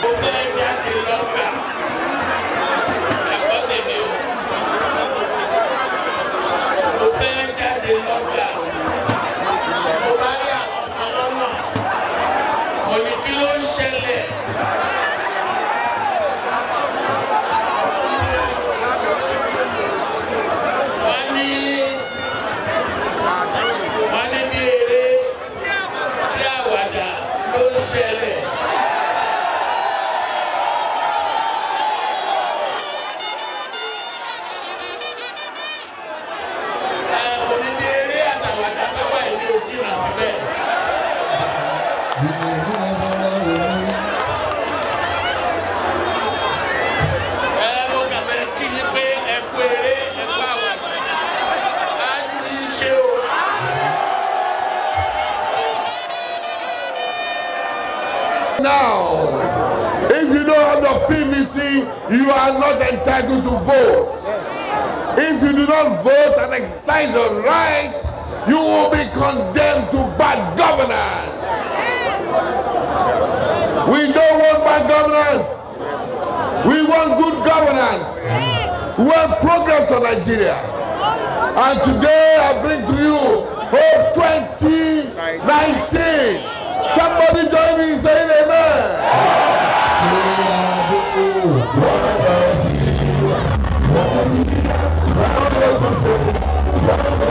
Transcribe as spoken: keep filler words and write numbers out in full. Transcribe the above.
Now, if you don't have the P V C, you are not entitled to vote. If you do not vote and exercise your right, you will be condemned to bad governance. We don't want bad governance. We want good governance. We want progress for Nigeria. And today I bring to you